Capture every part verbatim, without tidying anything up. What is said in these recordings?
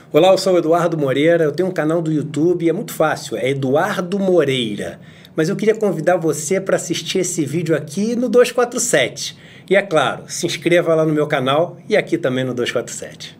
Olá, eu sou o Eduardo Moreira, eu tenho um canal do YouTube, é muito fácil, é Eduardo Moreira. Mas eu queria convidar você para assistir esse vídeo aqui no duzentos e quarenta e sete. E é claro, se inscreva lá no meu canal e aqui também no duzentos e quarenta e sete.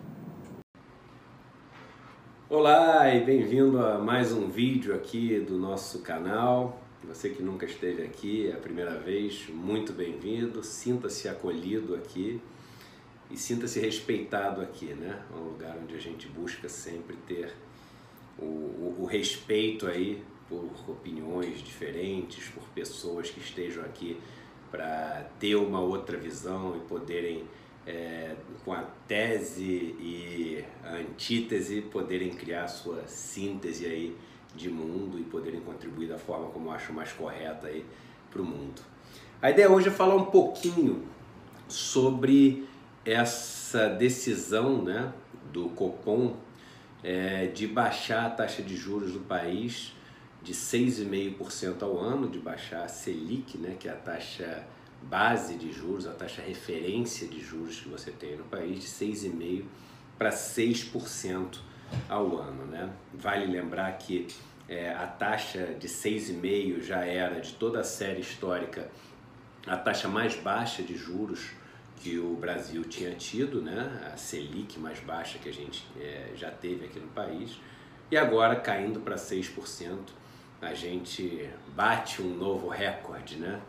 Olá e bem-vindo a mais um vídeo aqui do nosso canal. Você que nunca esteve aqui, é a primeira vez, muito bem-vindo, sinta-se acolhido aqui. E sinta-se respeitado aqui, né? É um lugar onde a gente busca sempre ter o, o, o respeito aí por opiniões diferentes, por pessoas que estejam aqui para ter uma outra visão e poderem, é, com a tese e a antítese, poderem criar a sua síntese aí de mundo e poderem contribuir da forma como eu acho mais correta aí para o mundo. A ideia hoje é falar um pouquinho sobre essa decisão, né, do Copom é, de baixar a taxa de juros do país de seis vírgula cinco por cento ao ano, de baixar a Selic, né, que é a taxa base de juros, a taxa referência de juros que você tem no país, de seis vírgula cinco por cento para seis por cento ao ano, né? Vale lembrar que é, a taxa de seis vírgula cinco por cento já era, de toda a série histórica, a taxa mais baixa de juros que o Brasil tinha tido, né? A Selic mais baixa que a gente é, já teve aqui no país, e agora caindo para seis por cento, a gente bate um novo recorde, né?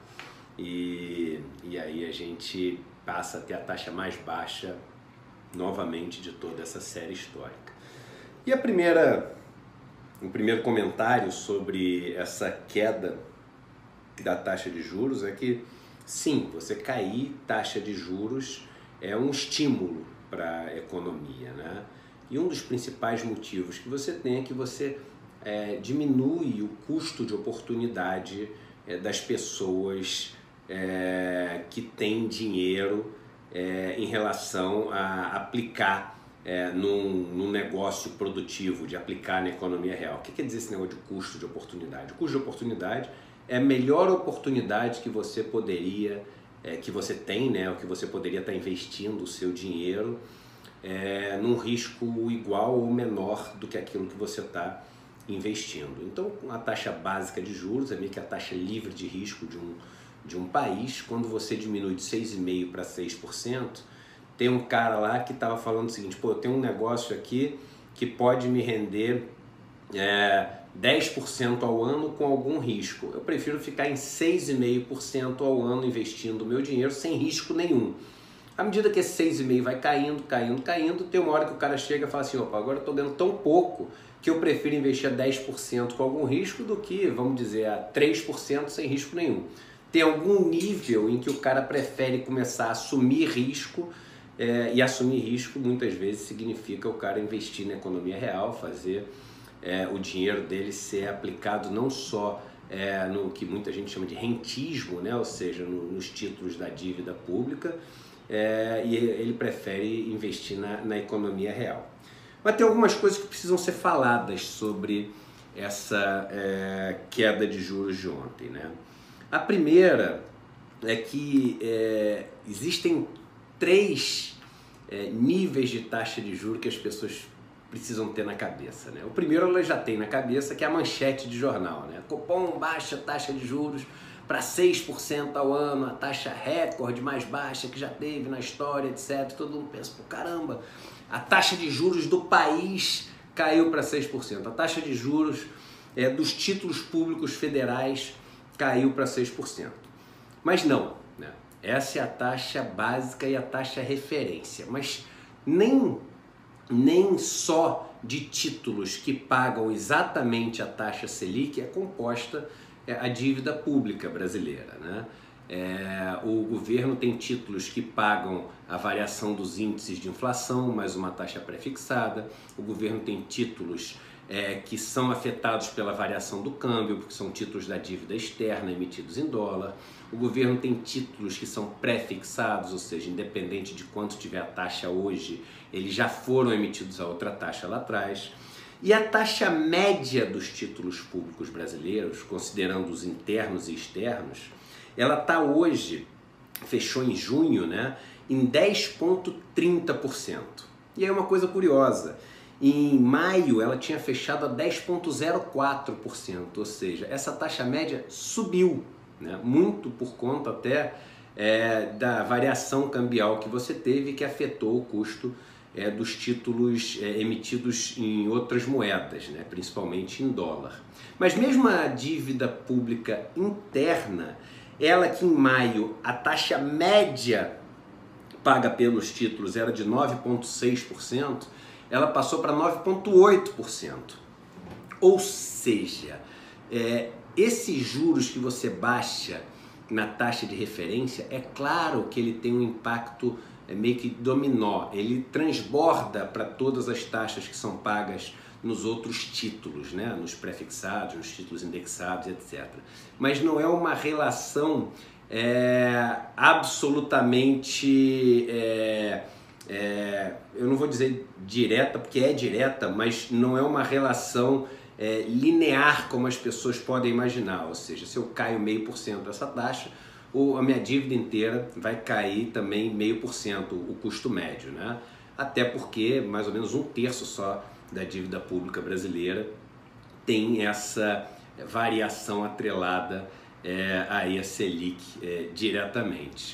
E, e aí a gente passa a ter a taxa mais baixa novamente de toda essa série histórica. E a primeira, o primeiro comentário sobre essa queda da taxa de juros é que sim, você cair taxa de juros é um estímulo para a economia, né? E um dos principais motivos que você tem é que você é, diminui o custo de oportunidade é, das pessoas é, que têm dinheiro é, em relação a aplicar é, num, num negócio produtivo, de aplicar na economia real. O que quer dizer esse negócio de custo de oportunidade? O custo de oportunidade é a melhor oportunidade que você poderia, é, que você tem, né, o que você poderia estar investindo o seu dinheiro é, num risco igual ou menor do que aquilo que você está investindo. Então, a taxa básica de juros é meio que a taxa livre de risco de um, de um país. Quando você diminui de seis vírgula cinco por cento para seis por cento, tem um cara lá que estava falando o seguinte: pô, eu tenho um negócio aqui que pode me render é, dez por cento ao ano com algum risco. Eu prefiro ficar em seis vírgula cinco por cento ao ano investindo o meu dinheiro sem risco nenhum. À medida que esse seis vírgula cinco por cento vai caindo, caindo, caindo, tem uma hora que o cara chega e fala assim: opa, agora eu estou ganhando tão pouco que eu prefiro investir a dez por cento com algum risco do que, vamos dizer, a três por cento sem risco nenhum. Tem algum nível em que o cara prefere começar a assumir risco, é, e assumir risco muitas vezes significa o cara investir na economia real, fazer É, o dinheiro dele ser aplicado não só é, no que muita gente chama de rentismo, né? Ou seja, no, nos títulos da dívida pública, é, e ele prefere investir na, na economia real. Mas tem algumas coisas que precisam ser faladas sobre essa é, queda de juros de ontem, né? A primeira é que é, existem três é, níveis de taxa de juros que as pessoas precisam ter na cabeça, né? O primeiro ela já tem na cabeça, que é a manchete de jornal, né? Copom baixa taxa de juros para seis por cento ao ano, a taxa recorde mais baixa que já teve na história, etcétera. Todo mundo pensa, pô, caramba, a taxa de juros do país caiu para seis por cento. A taxa de juros é, dos títulos públicos federais caiu para seis por cento. Mas não, né? Essa é a taxa básica e a taxa referência, mas nem nem só de títulos que pagam exatamente a taxa Selic é composta a dívida pública brasileira, né? É, o governo tem títulos que pagam a variação dos índices de inflação, mais uma taxa pré-fixada. O governo tem títulos é, que são afetados pela variação do câmbio, porque são títulos da dívida externa emitidos em dólar. O governo tem títulos que são pré-fixados, ou seja, independente de quanto tiver a taxa hoje, eles já foram emitidos a outra taxa lá atrás. E a taxa média dos títulos públicos brasileiros, considerando os internos e externos, ela está hoje, fechou em junho, né, em dez vírgula trinta por cento. E aí uma coisa curiosa, Em maio, ela tinha fechado a dez vírgula zero quatro por cento, ou seja, essa taxa média subiu, né? Muito por conta até é, da variação cambial que você teve, que afetou o custo é, dos títulos é, emitidos em outras moedas, né? Principalmente em dólar. Mas mesmo a dívida pública interna, ela que em maio a taxa média paga pelos títulos era de nove vírgula seis por cento, ela passou para nove vírgula oito por cento. Ou seja, é, esses juros que você baixa na taxa de referência, é claro que ele tem um impacto é, meio que dominó, ele transborda para todas as taxas que são pagas nos outros títulos, né? Nos prefixados, nos títulos indexados, etcétera. Mas não é uma relação é, absolutamente... É, É, eu não vou dizer direta, porque é direta, mas não é uma relação é, linear como as pessoas podem imaginar. Ou seja, se eu caio meio por cento dessa taxa, ou a minha dívida inteira vai cair também meio por cento, o custo médio, né? Até porque mais ou menos um terço só da dívida pública brasileira tem essa variação atrelada é, aí a Selic é, diretamente.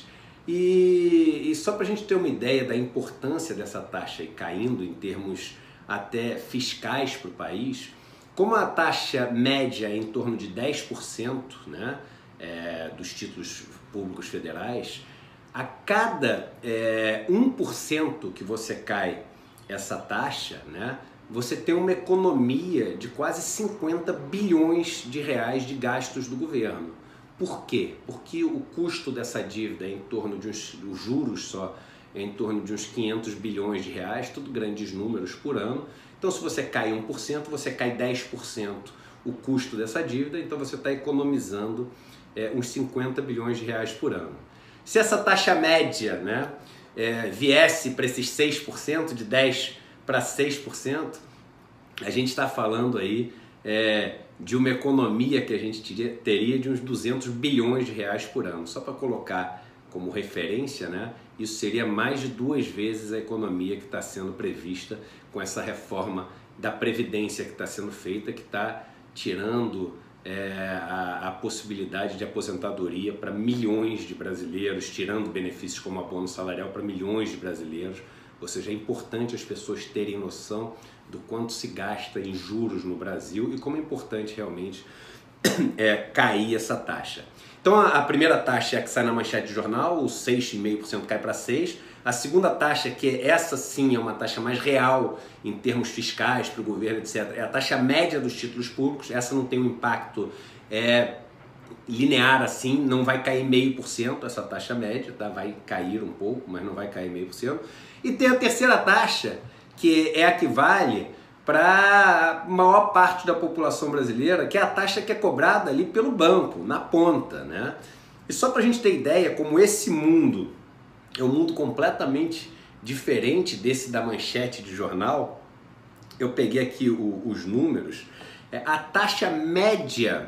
E, e só para a gente ter uma ideia da importância dessa taxa aí caindo em termos até fiscais para o país, como a taxa média é em torno de dez por cento, né, é, dos títulos públicos federais, a cada é, um por cento que você cai essa taxa, né, você tem uma economia de quase cinquenta bilhões de reais de gastos do governo. Por quê? Porque o custo dessa dívida é em torno de uns, os juros só, é em torno de uns quinhentos bilhões de reais, tudo grandes números por ano. Então se você cai um por cento, você cai dez por cento o custo dessa dívida, então você está economizando é, uns cinquenta bilhões de reais por ano. Se essa taxa média, né, é, viesse para esses seis por cento, de dez por cento para seis por cento, a gente está falando aí é, de uma economia que a gente teria, teria de uns duzentos bilhões de reais por ano. Só para colocar como referência, né, isso seria mais de duas vezes a economia que está sendo prevista com essa reforma da Previdência que está sendo feita, que está tirando é, a, a possibilidade de aposentadoria para milhões de brasileiros, tirando benefícios como abono salarial para milhões de brasileiros. Ou seja, é importante as pessoas terem noção do quanto se gasta em juros no Brasil e como é importante realmente é, cair essa taxa. Então a primeira taxa é a que sai na manchete de jornal, o seis vírgula cinco por cento cai para seis por cento. A segunda taxa, que essa sim é uma taxa mais real em termos fiscais para o governo, etcétera, é a taxa média dos títulos públicos. Essa não tem um impacto é, linear assim, não vai cair meio por cento essa taxa média, tá? Vai cair um pouco, mas não vai cair meio por cento. E tem a terceira taxa, que é a que vale para a maior parte da população brasileira, que é a taxa que é cobrada ali pelo banco, na ponta, né? E só para a gente ter ideia como esse mundo é um mundo completamente diferente desse da manchete de jornal, eu peguei aqui o, os números, é, a taxa média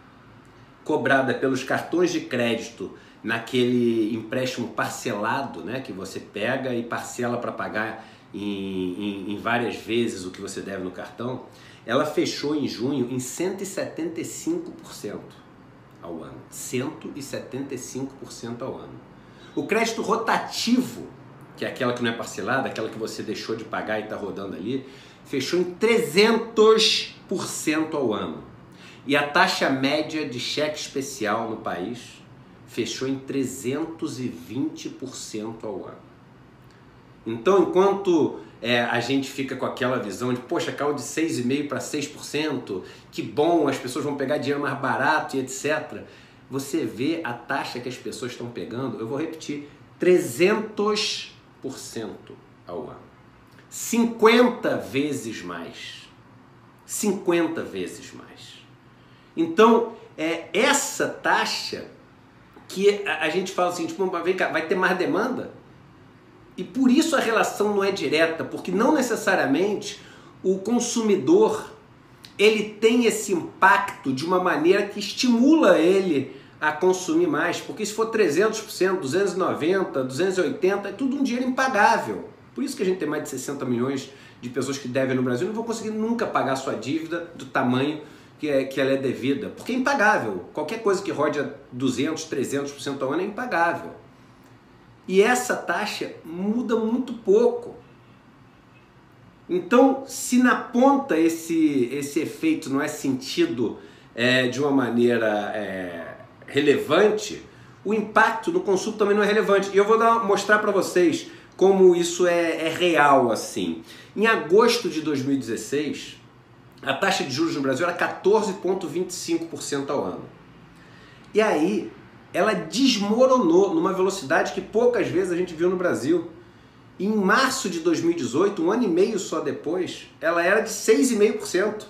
cobrada pelos cartões de crédito naquele empréstimo parcelado, né, que você pega e parcela para pagar em, em, em várias vezes o que você deve no cartão, ela fechou em junho em cento e setenta e cinco por cento ao ano. cento e setenta e cinco por cento ao ano. O crédito rotativo, que é aquela que não é parcelada, aquela que você deixou de pagar e está rodando ali, fechou em trezentos por cento ao ano. E a taxa média de cheque especial no país fechou em trezentos e vinte por cento ao ano. Então, enquanto é, a gente fica com aquela visão de, poxa, caiu de seis vírgula cinco por cento para seis por cento, que bom, as pessoas vão pegar dinheiro mais barato e etcétera, você vê a taxa que as pessoas estão pegando, eu vou repetir, trezentos por cento ao ano. cinquenta vezes mais. cinquenta vezes mais. Então, é essa taxa que a gente fala assim, tipo, vem cá, vai ter mais demanda? E por isso a relação não é direta, porque não necessariamente o consumidor ele tem esse impacto de uma maneira que estimula ele a consumir mais, porque se for trezentos por cento, duzentos e noventa por cento, duzentos e oitenta por cento, é tudo um dinheiro impagável. Por isso que a gente tem mais de sessenta milhões de pessoas que devem no Brasil não vão conseguir nunca pagar sua dívida do tamanho que, é, que ela é devida, porque é impagável. Qualquer coisa que rode a duzentos, trezentos por cento ao ano é impagável. E essa taxa muda muito pouco. Então, se na ponta esse, esse efeito não é sentido é, de uma maneira é, relevante, o impacto no consumo também não é relevante. E eu vou dar, mostrar para vocês como isso é, é real assim. Em agosto de dois mil e dezesseis, a taxa de juros no Brasil era quatorze vírgula vinte e cinco por cento ao ano. E aí, ela desmoronou numa velocidade que poucas vezes a gente viu no Brasil. Em março de dois mil e dezoito, um ano e meio só depois, ela era de seis vírgula cinco por cento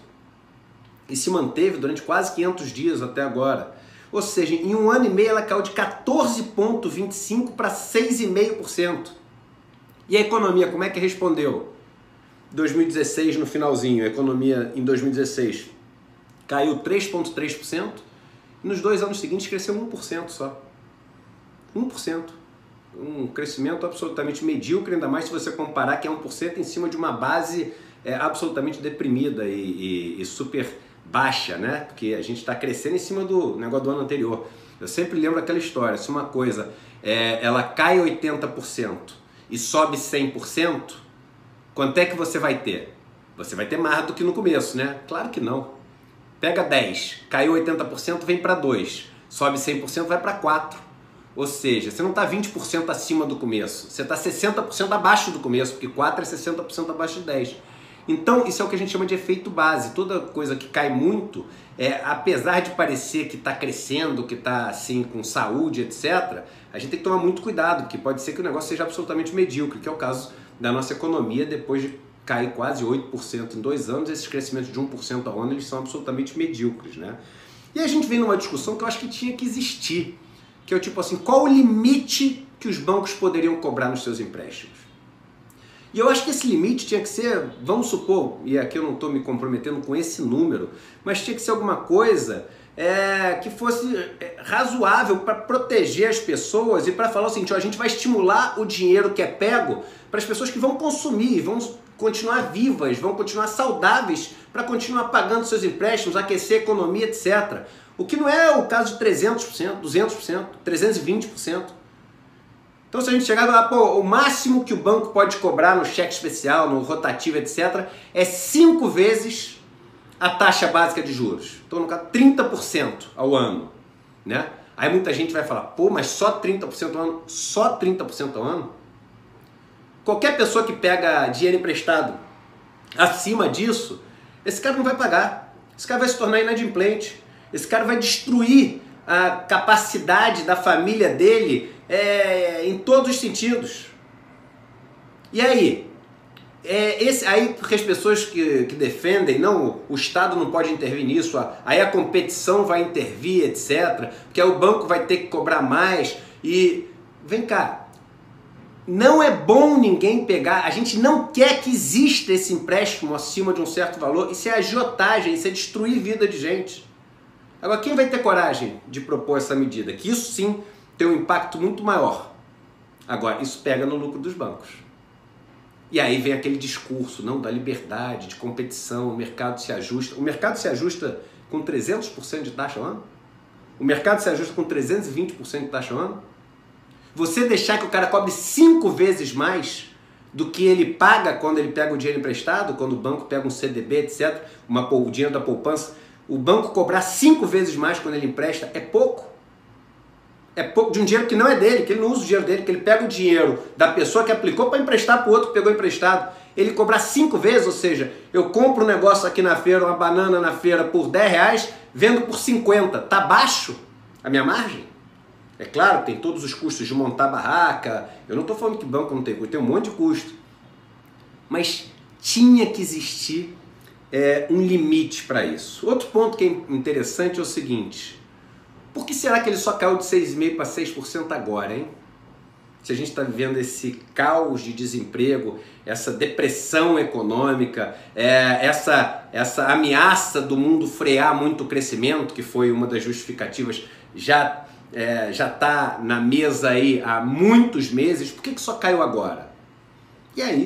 e se manteve durante quase quinhentos dias até agora. Ou seja, em um ano e meio ela caiu de quatorze vírgula vinte e cinco por cento para seis vírgula cinco por cento. E a economia, como é que respondeu? dois mil e dezesseis, no finalzinho, a economia em dois mil e dezesseis caiu três vírgula três por cento e nos dois anos seguintes cresceu um por cento só. um por cento. Um crescimento absolutamente medíocre, ainda mais se você comparar que é um por cento em cima de uma base é, absolutamente deprimida e, e, e super baixa, né? Porque a gente está crescendo em cima do negócio do ano anterior. Eu sempre lembro aquela história, se uma coisa é, ela cai oitenta por cento e sobe cem por cento, quanto é que você vai ter? Você vai ter mais do que no começo, né? Claro que não. Pega dez, caiu oitenta por cento, vem para dois, sobe cem por cento, vai para quatro. Ou seja, você não está vinte por cento acima do começo, você está sessenta por cento abaixo do começo, porque quatro é sessenta por cento abaixo de dez. Então, isso é o que a gente chama de efeito base. Toda coisa que cai muito, é, apesar de parecer que está crescendo, que está assim, com saúde, etcétera, a gente tem que tomar muito cuidado, porque pode ser que o negócio seja absolutamente medíocre, que é o caso da nossa economia, depois de cair quase oito por cento em dois anos, esses crescimentos de um por cento ao ano, eles são absolutamente medíocres, né? E a gente vem numa discussão que eu acho que tinha que existir, que é o tipo assim, qual o limite que os bancos poderiam cobrar nos seus empréstimos? E eu acho que esse limite tinha que ser, vamos supor, e aqui eu não estou me comprometendo com esse número, mas tinha que ser alguma coisa é, que fosse razoável para proteger as pessoas e para falar o seguinte, ó, a gente vai estimular o dinheiro que é pego para as pessoas que vão consumir, vão continuar vivas, vão continuar saudáveis para continuar pagando seus empréstimos, aquecer a economia, etcétera. O que não é o caso de trezentos por cento, duzentos por cento, trezentos e vinte por cento. Então, se a gente chegar lá, pô, o máximo que o banco pode cobrar no cheque especial, no rotativo, etcétera, é cinco vezes a taxa básica de juros. Então, no caso, trinta por cento ao ano, né? Aí muita gente vai falar, pô, mas só trinta por cento ao ano? Só trinta por cento ao ano? Qualquer pessoa que pega dinheiro emprestado acima disso, esse cara não vai pagar. Esse cara vai se tornar inadimplente. Esse cara vai destruir a capacidade da família dele é, em todos os sentidos. E aí? É esse, aí porque as pessoas que, que defendem, não, o Estado não pode intervir nisso, aí a competição vai intervir, etcétera, porque aí o banco vai ter que cobrar mais e... Vem cá, não é bom ninguém pegar, a gente não quer que exista esse empréstimo acima de um certo valor, isso é agiotagem, isso é destruir vida de gente. Agora, quem vai ter coragem de propor essa medida? Que isso sim tem um impacto muito maior. Agora, isso pega no lucro dos bancos. E aí vem aquele discurso, não, da liberdade, de competição, o mercado se ajusta. O mercado se ajusta com trezentos por cento de taxa ao ano? O mercado se ajusta com trezentos e vinte por cento de taxa ao ano? Você deixar que o cara cobre cinco vezes mais do que ele paga quando ele pega o dinheiro emprestado, quando o banco pega um C D B, etcétera, uma, o dinheiro da poupança, o banco cobrar cinco vezes mais quando ele empresta, é pouco. É pouco de um dinheiro que não é dele, que ele não usa o dinheiro dele, que ele pega o dinheiro da pessoa que aplicou para emprestar para o outro que pegou emprestado. Ele cobrar cinco vezes, ou seja, eu compro um negócio aqui na feira, uma banana na feira por dez reais, vendo por cinquenta. Tá baixo a minha margem? É claro, tem todos os custos de montar barraca. Eu não estou falando que banco não tem custo, tem um monte de custo. Mas tinha que existir é, um limite para isso. Outro ponto que é interessante é o seguinte: por que será que ele só caiu de seis vírgula cinco por cento para seis por cento agora, hein? Se a gente está vivendo esse caos de desemprego, essa depressão econômica, é, essa, essa ameaça do mundo frear muito o crescimento, que foi uma das justificativas, já é, já está na mesa aí há muitos meses, por que, que só caiu agora? E aí,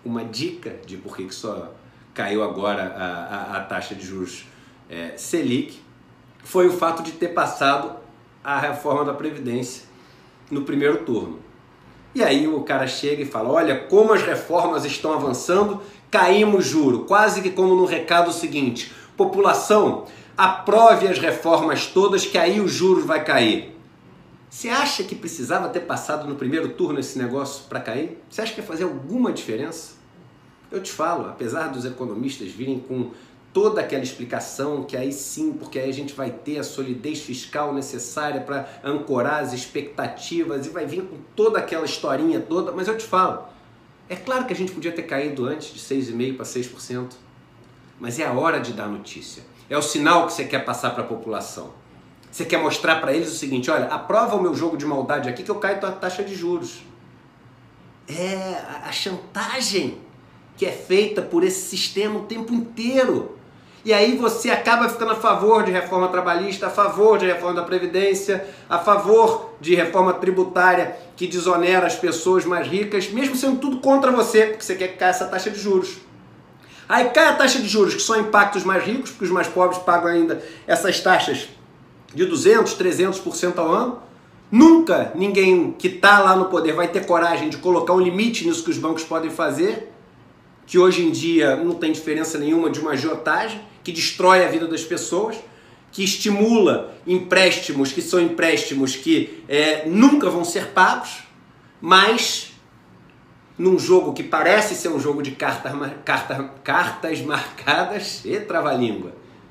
uma dica de por que só caiu agora a, a, a taxa de juros é, Selic, foi o fato de ter passado a reforma da Previdência no primeiro turno. E aí o cara chega e fala, olha como as reformas estão avançando, caímos juro, quase que como no recado seguinte, população, aprove as reformas todas que aí os juros vai cair. Você acha que precisava ter passado no primeiro turno esse negócio para cair? Você acha que ia fazer alguma diferença? Eu te falo, apesar dos economistas virem com toda aquela explicação que aí sim, porque aí a gente vai ter a solidez fiscal necessária para ancorar as expectativas e vai vir com toda aquela historinha toda, mas eu te falo, é claro que a gente podia ter caído antes de seis vírgula cinco por cento para seis por cento, mas é a hora de dar notícia, é o sinal que você quer passar para a população. Você quer mostrar para eles o seguinte, olha, aprova o meu jogo de maldade aqui que eu caio a taxa de juros. É a chantagem que é feita por esse sistema o tempo inteiro. E aí você acaba ficando a favor de reforma trabalhista, a favor de reforma da Previdência, a favor de reforma tributária que desonera as pessoas mais ricas, mesmo sendo tudo contra você, porque você quer que caia essa taxa de juros. Aí cai a taxa de juros, que só impacta os mais ricos, porque os mais pobres pagam ainda essas taxas de duzentos, trezentos por cento ao ano. Nunca ninguém que está lá no poder vai ter coragem de colocar um limite nisso que os bancos podem fazer, que hoje em dia não tem diferença nenhuma de uma agiotagem, que destrói a vida das pessoas, que estimula empréstimos que são empréstimos que é, nunca vão ser pagos, mas num jogo que parece ser um jogo de cartas, carta, cartas marcadas, e trava-língua,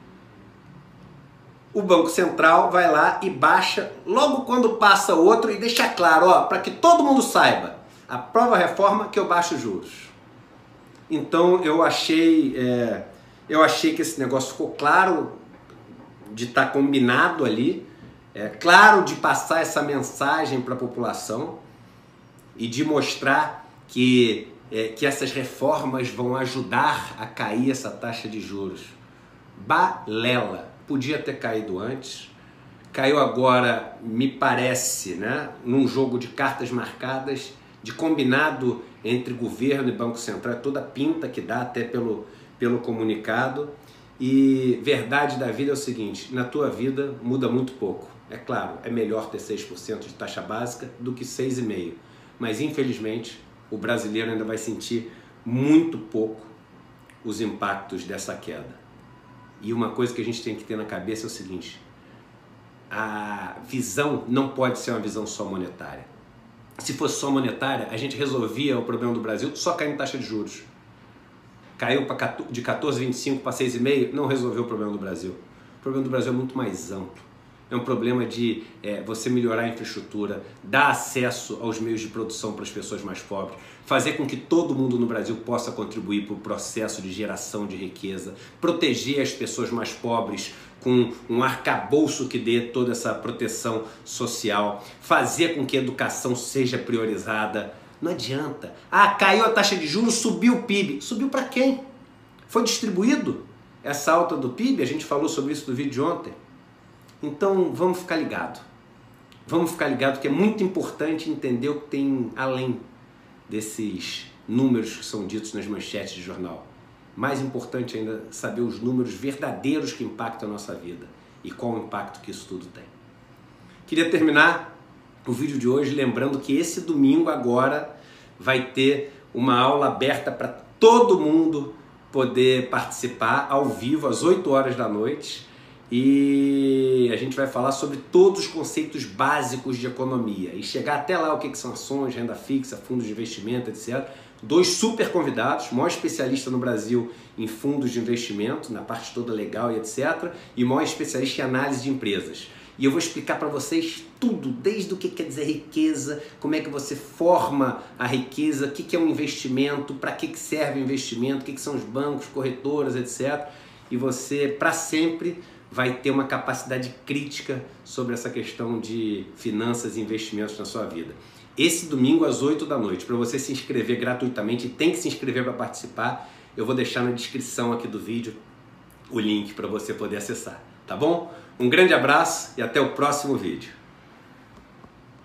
o Banco Central vai lá e baixa logo quando passa outro e deixa claro, ó, para que todo mundo saiba, aprova a reforma que eu baixo os juros. Então eu achei, é, eu achei que esse negócio ficou claro de estar combinado ali, é, claro de passar essa mensagem para a população e de mostrar que, é, que essas reformas vão ajudar a cair essa taxa de juros. Balela, podia ter caído antes, caiu agora, me parece, né, num jogo de cartas marcadas, de combinado entre governo e Banco Central, toda a pinta que dá até pelo, pelo comunicado. E verdade da vida é o seguinte, na tua vida muda muito pouco. É claro, é melhor ter seis por cento de taxa básica do que seis vírgula cinco por cento, mas infelizmente o brasileiro ainda vai sentir muito pouco os impactos dessa queda. E uma coisa que a gente tem que ter na cabeça é o seguinte, a visão não pode ser uma visão só monetária. Se fosse só monetária, a gente resolvia o problema do Brasil só caindo em taxa de juros. Caiu de quatorze vírgula vinte e cinco para seis vírgula cinco, não resolveu o problema do Brasil. O problema do Brasil é muito mais amplo. É um problema de é, você melhorar a infraestrutura, dar acesso aos meios de produção para as pessoas mais pobres, fazer com que todo mundo no Brasil possa contribuir para o processo de geração de riqueza, proteger as pessoas mais pobres com um arcabouço que dê toda essa proteção social, fazer com que a educação seja priorizada. Não adianta. Ah, caiu a taxa de juros, subiu o P I B. Subiu para quem? Foi distribuído essa alta do P I B? A gente falou sobre isso no vídeo de ontem. Então vamos ficar ligado. Vamos ficar ligado que é muito importante entender o que tem além desses números que são ditos nas manchetes de jornal. Mais importante ainda saber os números verdadeiros que impactam a nossa vida e qual o impacto que isso tudo tem. Queria terminar o vídeo de hoje lembrando que esse domingo agora vai ter uma aula aberta para todo mundo poder participar ao vivo às oito horas da noite e a gente vai falar sobre todos os conceitos básicos de economia e chegar até lá o que são ações, renda fixa, fundos de investimento, etcétera. Dois super convidados, maior especialista no Brasil em fundos de investimento, na parte toda legal e etcétera, e maior especialista em análise de empresas. E eu vou explicar para vocês tudo, desde o que quer dizer riqueza, como é que você forma a riqueza, o que é um investimento, para que serve o investimento, o que são os bancos, corretoras, etcétera. E você, para sempre, vai ter uma capacidade crítica sobre essa questão de finanças e investimentos na sua vida. Esse domingo às oito da noite, para você se inscrever gratuitamente, tem que se inscrever para participar, eu vou deixar na descrição aqui do vídeo o link para você poder acessar, tá bom? Um grande abraço e até o próximo vídeo.